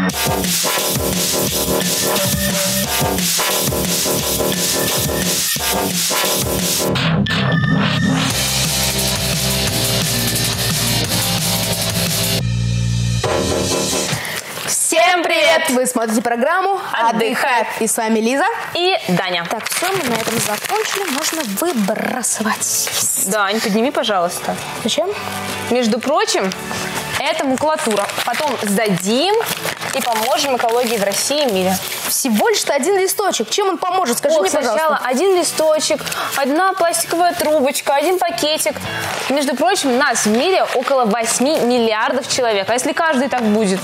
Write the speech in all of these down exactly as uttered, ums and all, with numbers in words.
Всем привет! Вы смотрите программу «Отдыхай». И с вами Лиза и Даня. Так, все, мы на этом закончили. Можно выбрасывать. Дань, подними, пожалуйста. Зачем? Между прочим, это макулатура. Потом сдадим и поможем экологии в России и мире. Всего лишь-то один листочек. Чем он поможет? Скажи Ох, мне, пожалуйста. Сначала один листочек, одна пластиковая трубочка, один пакетик. Между прочим, нас в мире около восьми миллиардов человек. А если каждый так будет?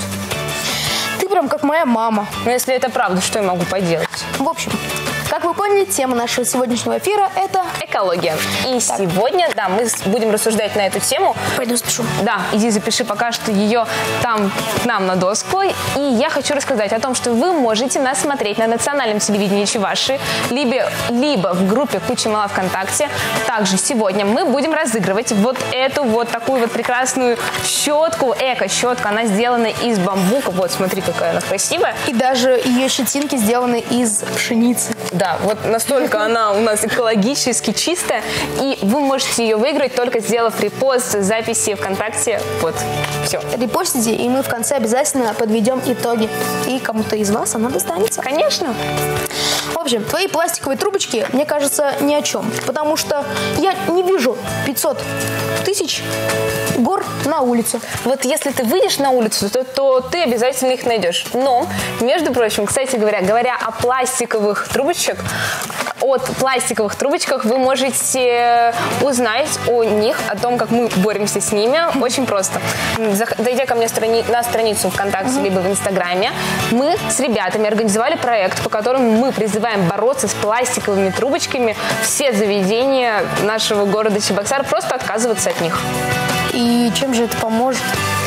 Ты прям как моя мама. Но если это правда, что я могу поделать? В общем, как вы поняли, тема нашего сегодняшнего эфира – это экология. И так. сегодня, да, мы будем рассуждать на эту тему. Пойду запишу. Да, иди запиши пока что ее там к нам на доску. И я хочу рассказать о том, что вы можете нас смотреть на национальном телевидении Чувашии, либо, либо в группе Куча Мала ВКонтакте. Также сегодня мы будем разыгрывать вот эту вот такую вот прекрасную щетку, эко-щетку. Она сделана из бамбука. Вот, смотри, какая она красивая. И даже ее щетинки сделаны из пшеницы. Да, вот настолько она у нас экологически чистая. И вы можете ее выиграть, только сделав репост записи ВКонтакте. Вот, все. Репостите, и мы в конце обязательно подведем итоги. И кому-то из вас она достанется. Конечно. В общем, твои пластиковые трубочки, мне кажется, ни о чем. Потому что я не вижу пятьсот тысяч гор на улице. Вот если ты выйдешь на улицу, то, то ты обязательно их найдешь. Но, между прочим, кстати говоря, говоря о пластиковых трубочках, от пластиковых трубочках вы можете узнать о них, о том, как мы боремся с ними. Очень просто. Зайдя ко мне страни- на страницу ВКонтакте uh-huh. либо в Инстаграме, мы с ребятами организовали проект, по которому мы призываем бороться с пластиковыми трубочками. Все заведения нашего города Чебоксар, просто отказываться от них. И чем же это поможет?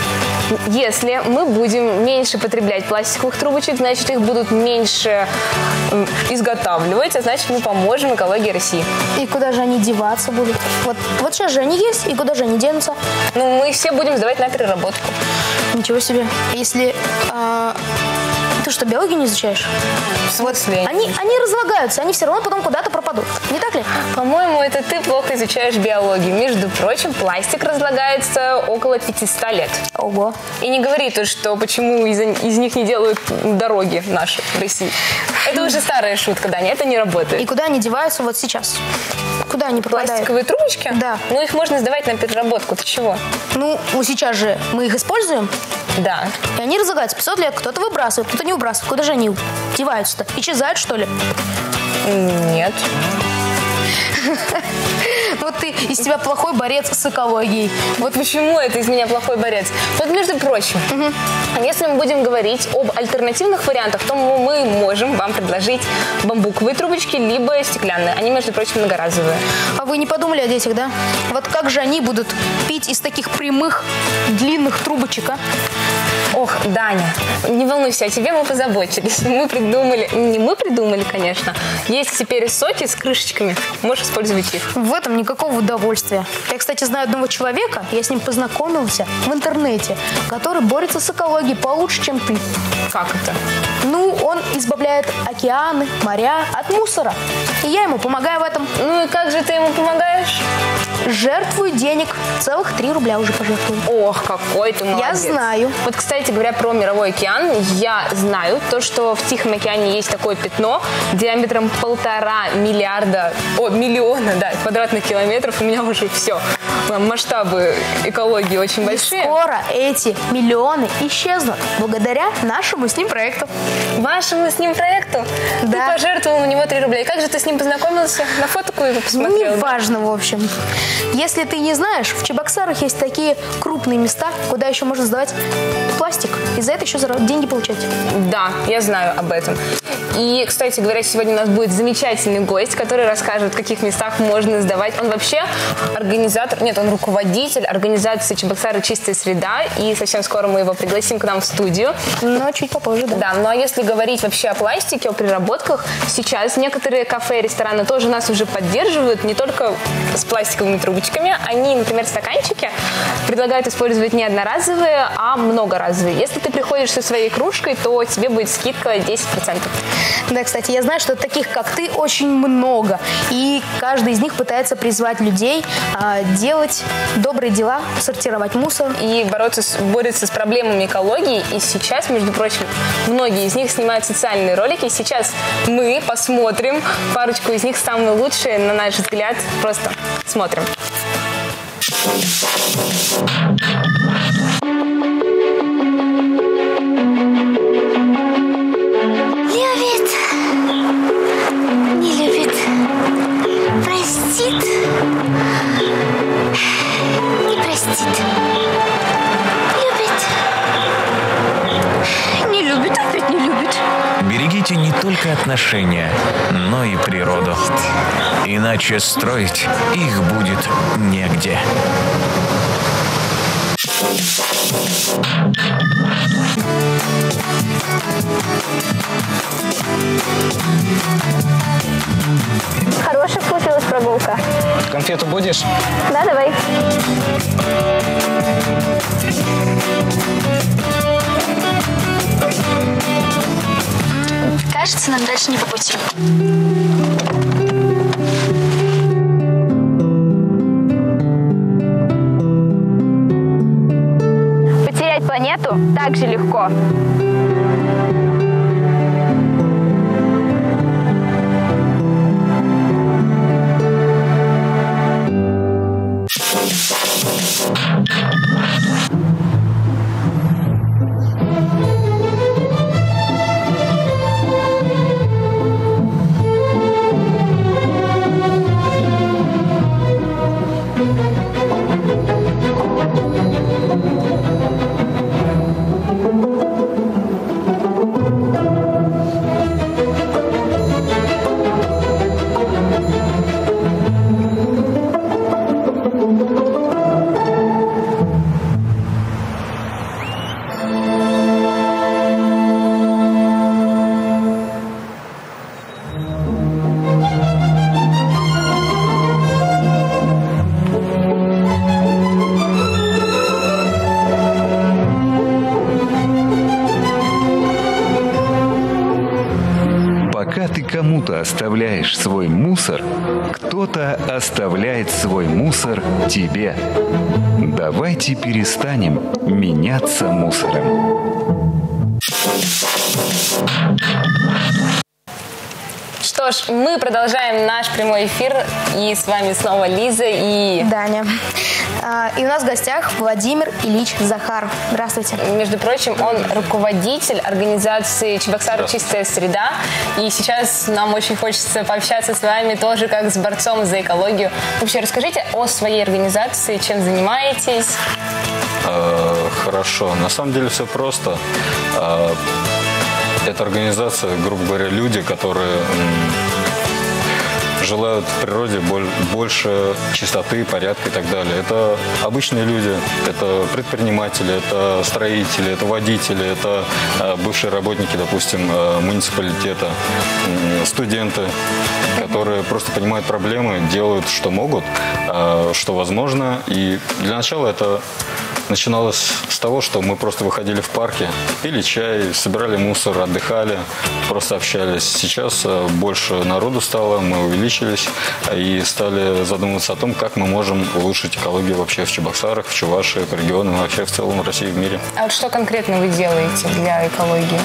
Если мы будем меньше потреблять пластиковых трубочек, значит, их будут меньше изготавливать, а значит, мы поможем экологии России. И куда же они деваться будут? Вот, вот сейчас же они есть, и куда же они денутся? Ну, мы все будем сдавать на переработку. Ничего себе. Если... Э, ты что, биологию не изучаешь? В смысле? Вот. Они, они разлагаются, они все равно потом куда-то пропадут. Не так ли? По-моему, это ты плохо изучаешь биологию. Между прочим, пластик разлагается около пятисот лет. Ого. И не говори то, что почему из, из них не делают дороги наши в России. Это уже старая шутка, Даня, это не работает. И куда они деваются вот сейчас? Куда они пропадают? Пластиковые трубочки? Да. Ну, их можно сдавать на переработку. Ты чего? Ну, вот сейчас же мы их используем. Да. И они разлагаются пятьсот лет. Кто-то выбрасывает, кто-то не выбрасывает. Куда же они деваются-то? Исчезают, что ли? Нет. Вот ты из тебя плохой борец с экологией. Вот почему это из меня плохой борец. Вот, между прочим, угу. если мы будем говорить об альтернативных вариантах, то мы можем вам предложить бамбуковые трубочки, либо стеклянные. Они, между прочим, многоразовые. А вы не подумали о детях, да? Вот как же они будут пить из таких прямых, длинных трубочек, а? Ох, Даня, не волнуйся, о тебе мы позаботились. Мы придумали, не мы придумали, конечно. Есть теперь соки с крышечками. Можешь использовать их. В этом никакого удовольствия. Я, кстати, знаю одного человека, я с ним познакомился в интернете, который борется с экологией получше, чем ты. Как это? Ну, он избавляет океаны, моря от мусора. И я ему помогаю в этом. Ну и как же ты ему помогаешь? Жертвую денег. Целых три рубля уже пожертвую. Ох, какой ты молодец. Я знаю. Вот, кстати говоря, про мировой океан, я знаю то, что в Тихом океане есть такое пятно диаметром полтора миллиарда, о, миллиона, да, квадратных километров. У меня уже все. Масштабы экологии очень И большие. скоро эти миллионы исчезнут благодаря нашему с ним проекту. Вашему с ним проекту? Да. Ты пожертвовал на него три рубля. И как же ты с ним познакомился? На фотку его посмотрел? Неважно, в общем. Если ты не знаешь, в Чебоксарах есть такие крупные места, куда еще можно сдавать пластик. И за это еще деньги получать. Да, я знаю об этом. И, кстати говоря, сегодня у нас будет замечательный гость, который расскажет, в каких местах можно сдавать. Он вообще организатор... Нет, Нет, он руководитель организации «Чебоксары. Чистая среда», и совсем скоро мы его пригласим к нам в студию. Но чуть попозже, да. Да, ну а если говорить вообще о пластике, о переработках, сейчас некоторые кафе и рестораны тоже нас уже поддерживают, не только с пластиковыми трубочками. Они, например, стаканчики предлагают использовать не одноразовые, а многоразовые. Если ты приходишь со своей кружкой, то тебе будет скидка десять процентов. Да, кстати, я знаю, что таких, как ты, очень много. И каждый из них пытается призвать людей а, делать добрые дела, сортировать мусор. И бороться с, борется с проблемами экологии. И сейчас, между прочим, многие из них снимают социальные ролики. Сейчас мы посмотрим парочку из них, самые лучшие, на наш взгляд. Просто смотрим. Любит, не любит, простит, не простит, любит, не любит, опять не любит. Берегите не только отношения, но и природу. Иначе строить их будет негде. Хорошая получилась прогулка. Конфету будешь? Да, давай. Кажется, нам дальше не по пути. Потерять планету так же легко. Пока ты кому-то оставляешь свой мусор, кто-то оставляет свой мусор тебе. Давайте перестанем меняться мусором. Что ж, мы продолжаем наш прямой эфир. И с вами снова Лиза и Даня. А, и у нас в гостях Владимир Ильич Захаров. Здравствуйте. Между прочим, он руководитель организации «Чебоксары. Чистая среда». И сейчас нам очень хочется пообщаться с вами тоже как с борцом за экологию. Вообще, расскажите о своей организации, чем занимаетесь. Э, хорошо. На самом деле все просто. Э, это организация, грубо говоря, люди, которые желают в природе больше чистоты, порядка и так далее. Это обычные люди, это предприниматели, это строители, это водители, это бывшие работники, допустим, муниципалитета, студенты, которые просто понимают проблемы, делают, что могут, что возможно. И для начала это начиналось с того, что мы просто выходили в парке, пили чай, собирали мусор, отдыхали, просто общались. Сейчас больше народу стало, мы увеличились и стали задумываться о том, как мы можем улучшить экологию вообще в Чебоксарах, в Чувашии, по регионам, вообще в целом в России, в мире. А вот что конкретно вы делаете для экологии?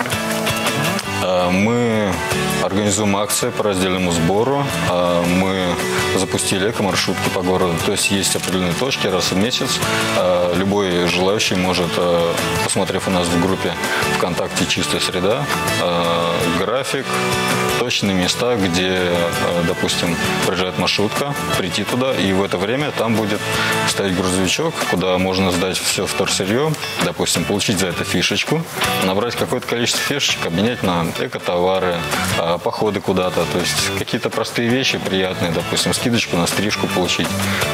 Мы организуем акции по раздельному сбору. Мы запустили эко-маршрутки по городу. То есть есть определенные точки раз в месяц. Любой желающий может, посмотрев у нас в группе ВКонтакте «Чистая среда», график, точные места, где, допустим, проезжает маршрутка, прийти туда, и в это время там будет стоять грузовичок, куда можно сдать все вторсырье, допустим, получить за это фишечку, набрать какое-то количество фишечек, обменять на эко-товары, походы куда-то, то есть какие-то простые вещи приятные, допустим, скидочку на стрижку получить.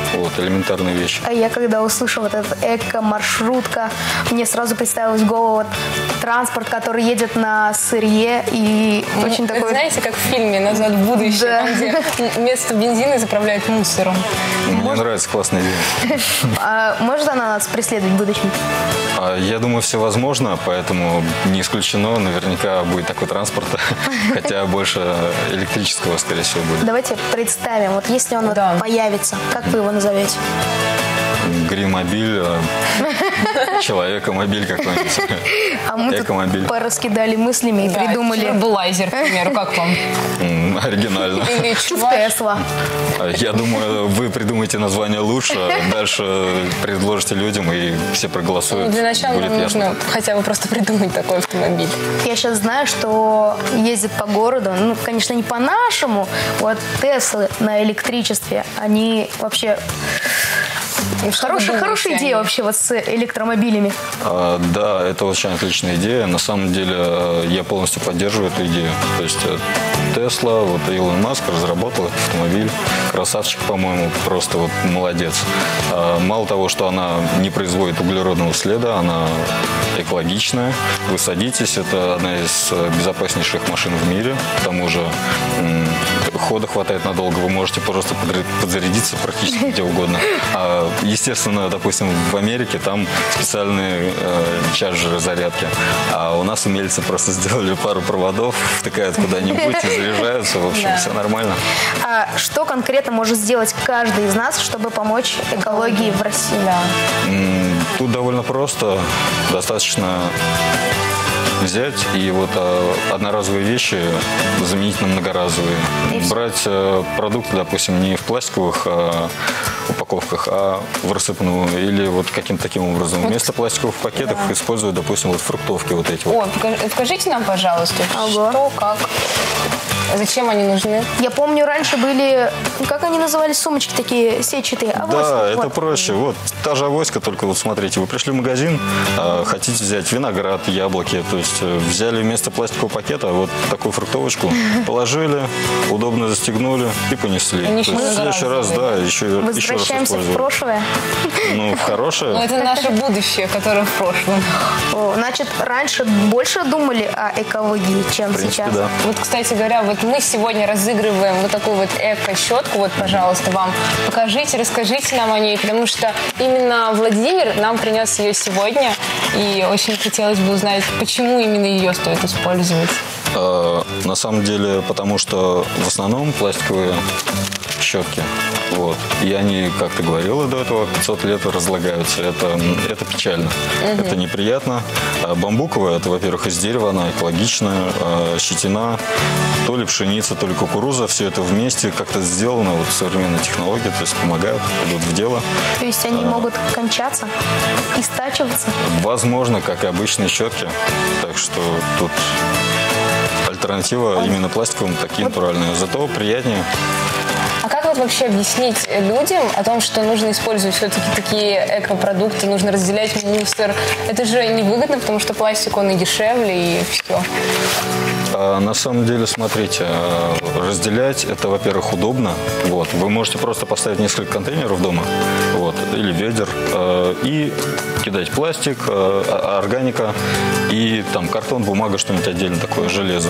Вот, элементарные вещи. А я когда услышала вот этот эко-маршрутка, мне сразу представилось в голову вот транспорт, который едет на сырье и Ну, очень это, такой... знаете, как в фильме «Назад в будущее», Да. там, где вместо бензина заправляют мусором. Мне нравится, классная идея. А может она нас преследовать в будущем? А, Я думаю, все возможно, поэтому не исключено, наверняка будет такой транспорт, хотя больше электрического, скорее всего, будет. Давайте представим, вот если он вот Да. появится, как вы его назовете? Гримобиль, а, человекомобиль какой-нибудь. А мы Экомобиль. тут пораскидали мыслями и Да, придумали турболайзер, к примеру, как вам? М, Оригинально. Или чувак. Тесла. А, Я думаю, вы придумаете название лучше, дальше предложите людям, и все проголосуют. Ну, для начала Будет нам ясно. нужно хотя бы просто придумать такой автомобиль. Я сейчас знаю, что ездят по городу, ну, конечно, не по-нашему. Вот Теслы на электричестве, они вообще... Ну, что вы Хорошая, думаете хорошая о идея них? вообще вот с электромобилями. А, Да, это очень отличная идея. На самом деле э, я полностью поддерживаю эту идею. То есть э, Тесла, вот Илон Маск разработал этот автомобиль. Красавчик, по-моему, просто вот молодец. А, Мало того, что она не производит углеродного следа, она экологичная. Вы садитесь, это одна из э, безопаснейших машин в мире. К тому же м, хода хватает надолго, вы можете просто подра- подзарядиться практически где угодно. А, естественно, допустим, в Америке там специальные э, чарджеры зарядки, а у нас умельцы просто сделали пару проводов, втыкают куда-нибудь и заряжаются, в общем, Да. все нормально. А что конкретно может сделать каждый из нас, чтобы помочь экологии в России? Да. М, Тут довольно просто, достаточно взять и вот а, одноразовые вещи заменить на многоразовые. Брать а, продукты, допустим, не в пластиковых а, упаковках, а в рассыпную или вот каким-то таким образом. Вместо пластиковых пакетов использовать, допустим, вот фруктовки вот эти вот. О, покажи- покажите нам, пожалуйста, Ага. что, как, зачем они нужны? Я помню, раньше были, как они назывались, сумочки такие сетчатые. Да, Авоськи, это вот. проще. Вот та же авоська, только вот смотрите, вы пришли в магазин, а, хотите взять виноград, яблоки, то есть э, взяли вместо пластикового пакета вот такую фруктовочку, положили, удобно застегнули и понесли. Они То еще есть в следующий раз, да, еще, еще раз Возвращаемся в использовали. прошлое. Ну, в Ну, хорошее. это наше будущее, которое в прошлом. О, значит, раньше больше думали о экологии, чем В принципе, сейчас. да. Вот, кстати говоря, вот мы сегодня разыгрываем вот такую вот эко-щетку. Вот, пожалуйста, вам покажите, расскажите нам о ней, потому что именно Владимир нам принес ее сегодня, и очень хотелось бы узнать, почему именно ее стоит использовать. А, на самом деле, потому что в основном пластиковые щетки. Вот. И они, как ты говорила до этого, пятьсот лет разлагаются. Это, это печально. Это неприятно. А бамбуковая, это, во-первых, из дерева, она экологичная. А щетина, то ли пшеница, то ли кукуруза. Все это вместе как-то сделано. Вот современные технологии, то есть помогают, идут в дело. То есть они могут кончаться, истачиваться. Возможно, как и обычные щетки. Так что тут альтернатива именно пластиковым такие натуральные. Зато приятнее. А как вот вообще объяснить людям о том, что нужно использовать все-таки такие экопродукты, нужно разделять мусор? Это же невыгодно, потому что пластик, он и дешевле, и все. А, На самом деле, смотрите, а, разделять это, во-первых, удобно. Вот. Вы можете просто поставить несколько контейнеров дома, вот, или ведер, а, и кидать пластик, а, органика и там картон, бумага, что-нибудь отдельно такое, железо.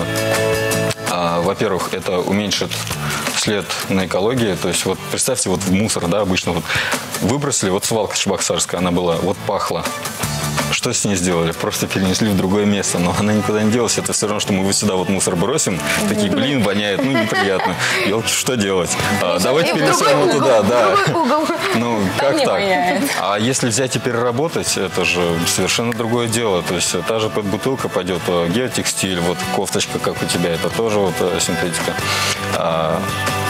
А, Во-первых, это уменьшит след на экологии. То есть вот представьте, вот в мусор, да, обычно вот выбросили, вот свалка чебоксарская, она была, вот пахла. Что с ней сделали? Просто перенесли в другое место, но она никуда не делась. Это все равно, что мы вот сюда вот мусор бросим, такие, блин, воняет, ну неприятно. Елки, что делать? А, давайте И в перенесем другой его угол, туда, в да. другой угол. Ну, Там как не так? воняет. А если взять и переработать, это же совершенно другое дело. То есть та же бутылка пойдет, э, геотекстиль, вот кофточка, как у тебя, это тоже вот э, синтетика. А,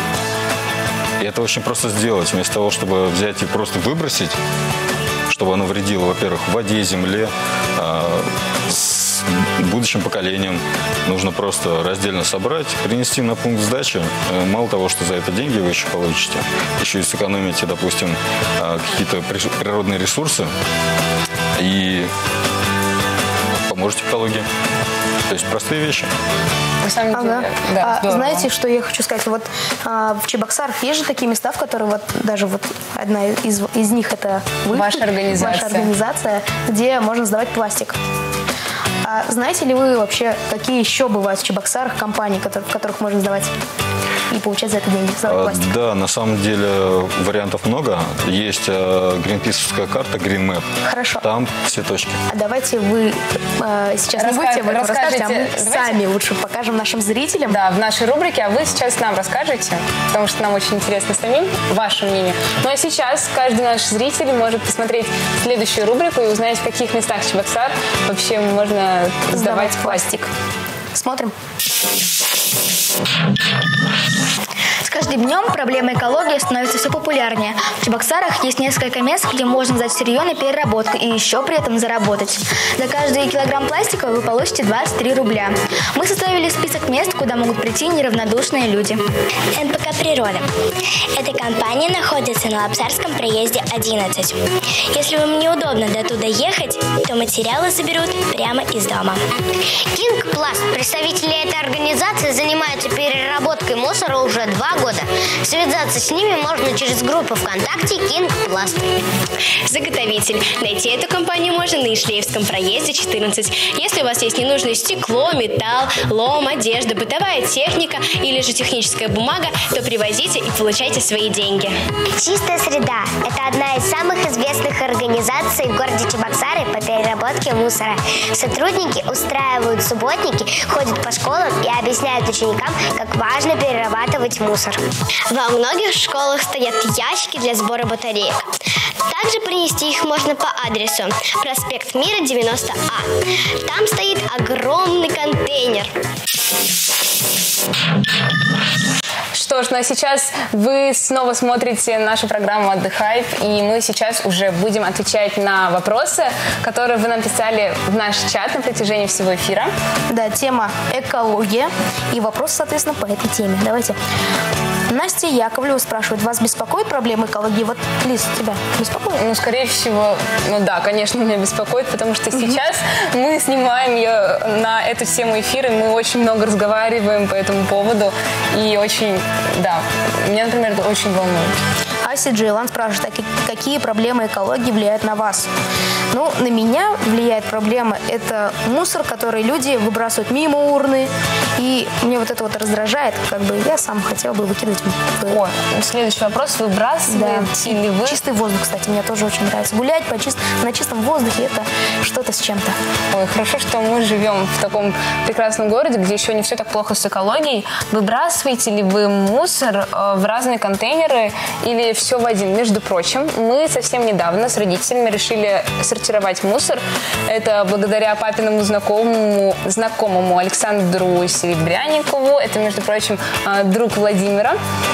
И это очень просто сделать. Вместо того, чтобы взять и просто выбросить, чтобы оно вредило, во-первых, воде, земле, а, с будущим поколениям, нужно просто раздельно собрать, принести на пункт сдачи. Э, Мало того, что за это деньги вы еще получите, еще и сэкономите, допустим, а, какие-то при- природные ресурсы и поможете поможете экологии. То есть простые вещи. На самом деле, Ага. да, А, знаете, что я хочу сказать? Вот а, в Чебоксарах есть же такие места, в которые вот даже вот одна из, из них это вы, Ваша организация. ваша организация, где можно сдавать пластик. А знаете ли вы вообще, какие еще бывают в Чебоксарах компании, которые, в которых можно сдавать и получать за это деньги, сдавать А, пластик? Да, на самом деле вариантов много. Есть э, гринписовская карта Green Map. Хорошо. Там все точки. А давайте вы э, сейчас не Раска- будете об этом рассказывать, а мы расскажите. Давайте. сами лучше покажем нашим зрителям. Да, в нашей рубрике, а вы сейчас нам расскажете, потому что нам очень интересно самим ваше мнение. Ну а сейчас каждый наш зритель может посмотреть следующую рубрику и узнать, в каких местах Чебоксар вообще можно сдавать пластик. Смотрим. С каждым днем проблема экологии становится все популярнее. В Чебоксарах есть несколько мест, где можно сдать сырье на переработку и еще при этом заработать. За каждый килограмм пластика вы получите двадцать три рубля. Мы составили список мест, куда могут прийти неравнодушные люди. эн пэ ка «Природа». Эта компания находится на Лапсарском проезде одиннадцать. Если вам неудобно до туда ехать, то материалы заберут прямо из дома. King Plast. Представители этой организации занимаются переработкой мусора уже два года. Связаться с ними можно через группу ВКонтакте King Plast. Заготовитель. Найти эту компанию можно на Ишлеевском проезде четырнадцать. Если у вас есть ненужное стекло, металл, лом, одежда, бытовая техника или же техническая бумага, то привозите и получайте свои деньги. Чистая среда – это одна из самых известных организаций в городе Чебоксары по переработке мусора. Сотрудники устраивают субботники, ходят по школам и объясняют ученикам, как важно перерабатывать мусор. Во многих школах стоят ящики для сбора батареек. Также принести их можно по адресу проспект Мира, девяносто А. Там стоит огромный контейнер. Что ж, ну а сейчас вы снова смотрите нашу программу «Отдыхай», и мы сейчас уже будем отвечать на вопросы, которые вы нам писали в наш чат на протяжении всего эфира. Да, тема экология и вопрос, соответственно, по этой теме. Давайте. Настя Яковлева спрашивает, вас беспокоит проблема экологии? Вот, Лиз, тебя беспокоит? Ну, скорее всего, ну да, конечно, меня беспокоит, потому что сейчас мы снимаем ее на эту тему эфира, мы очень много разговариваем по этому поводу, и очень, да, меня, например, это очень волнует. Ася Джейлан спрашивает, а какие проблемы экологии влияют на вас? Ну, на меня влияет проблема, это мусор, который люди выбрасывают мимо урны, и мне вот это вот раздражает, как бы я сам хотела бы выкидывать. О, следующий вопрос, выбрасываете да. ли вы? Чистый воздух, кстати, мне тоже очень нравится. Гулять по чист... на чистом воздухе, это что-то с чем-то. Ой, хорошо, что мы живем в таком прекрасном городе, где еще не все так плохо с экологией. Выбрасываете ли вы мусор в разные контейнеры или все в один? Между прочим, мы совсем недавно с родителями решили сортировать мусор. Это благодаря папиному знакомому, знакомому Александру Серебряникову. Это, между прочим, друг Владимира.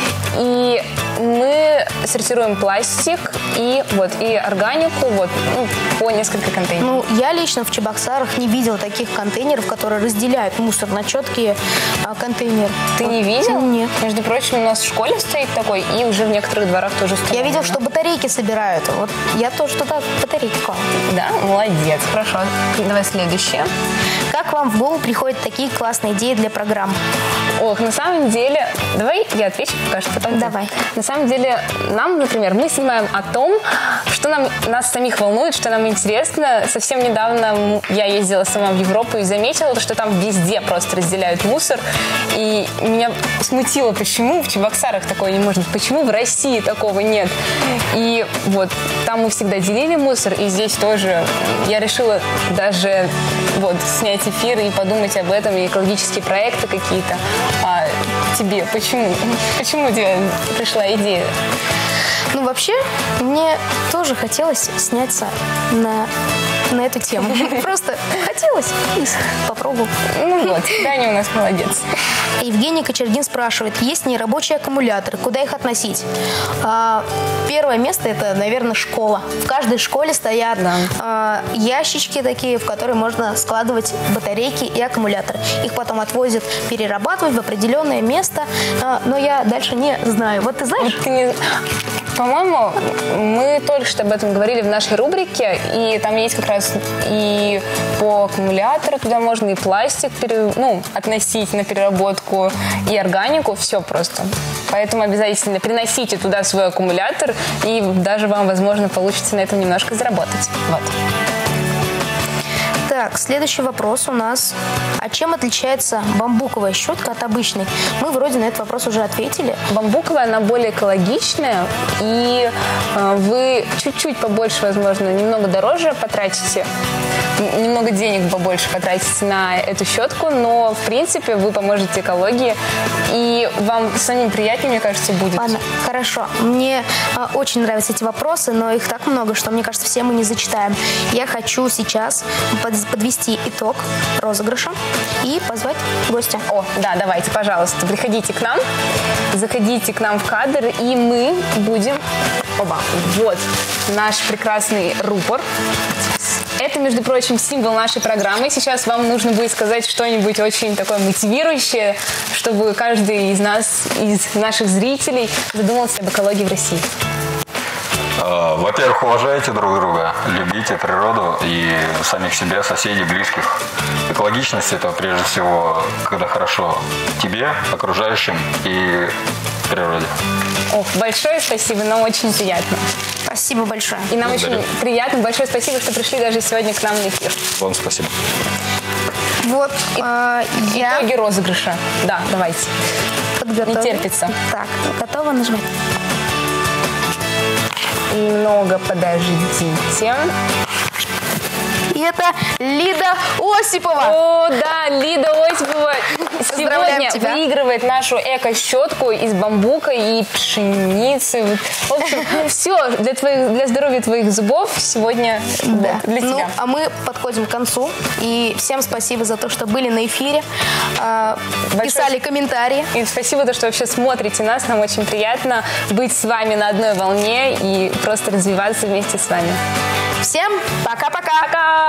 И мы сортируем пластик и вот и органику вот ну, по несколько контейнеров. Ну, я лично в Чебоксарах не видела таких контейнеров, которые разделяют мусор на четкие а, контейнеры. Ты вот. не видел? Нет. Между прочим, у нас в школе стоит такой, и уже в некоторых дворах тоже стоит. Я видел, что батарейки собирают. Вот я тоже туда батарейки клала. Да? Молодец. Хорошо. Давай следующее. Как вам в голову приходят такие классные идеи для программ? Ох, на самом деле... Давай я отвечу пока что, потом Давай. Ты. На самом деле, нам, например, мы снимаем о том, что нам, нас самих волнует, что нам интересно. Совсем недавно я ездила сама в Европу и заметила, что там везде просто разделяют мусор. И меня смутило, почему в Чебоксарах такое не может быть, почему в России такого нет. И вот там мы всегда делили мусор, и здесь тоже я решила даже вот снять эфир и подумать об этом, и экологические проекты какие-то. А тебе почему? Почему у тебя пришла идея? Ну, вообще, мне тоже хотелось сняться на, на эту тему. Просто хотелось и попробовал. Ну вот, Даня у нас молодец. Евгений Кочергин спрашивает, есть нерабочие аккумуляторы, куда их относить? А, первое место – это, наверное, школа. В каждой школе стоят да. а, ящички такие, в которые можно складывать батарейки и аккумуляторы. Их потом отвозят перерабатывать в определенное место, а, но я дальше не знаю. Вот ты знаешь? Вот ты не... По-моему, мы только что об этом говорили в нашей рубрике, и там есть как раз и по аккумулятору туда можно, и пластик пере, ну, относить на переработку, и органику, все просто. Поэтому обязательно приносите туда свой аккумулятор, и даже вам, возможно, получится на этом немножко заработать. Вот. Так, следующий вопрос у нас. А чем отличается бамбуковая щетка от обычной? Мы вроде на этот вопрос уже ответили. Бамбуковая, она более экологичная, и э, вы чуть-чуть побольше, возможно, немного дороже потратите, немного денег побольше потратите на эту щетку, но, в принципе, вы поможете экологии, и вам самим приятнее, мне кажется, будет. Ладно, хорошо. Мне э, очень нравятся эти вопросы, но их так много, что, мне кажется, все мы не зачитаем. Я хочу сейчас под подвести итог розыгрыша и позвать гостя. О, да, давайте, пожалуйста, приходите к нам, заходите к нам в кадр, и мы будем... Оба, вот наш прекрасный рупор. Это, между прочим, символ нашей программы. Сейчас вам нужно будет сказать что-нибудь очень такое мотивирующее, чтобы каждый из нас, из наших зрителей, задумался об экологии в России. Во-первых, уважайте друг друга, любите природу и самих себя, соседей, близких. Экологичность – это прежде всего, когда хорошо тебе, окружающим и природе. Ох, большое спасибо, нам очень приятно. Спасибо большое. И нам Благодарю. очень приятно, большое спасибо, что пришли даже сегодня к нам на эфир. Вам спасибо. Вот, э, я... Итоги розыгрыша. Да, давайте. Подготовлю. Не терпится. Так, готова нажимать? Немного подождите. И это Лида Осипова. О, да, Лида Осипова сегодня тебя. выигрывает нашу эко-щетку из бамбука и пшеницы. В общем, все для, твоих, для здоровья твоих зубов сегодня Да. для ну, тебя. а мы подходим к концу. И всем спасибо за то, что были на эфире, э, писали комментарии. И спасибо, за то, что вообще смотрите нас. Нам очень приятно быть с вами на одной волне и просто развиваться вместе с вами. Всем пока-пока! Пока!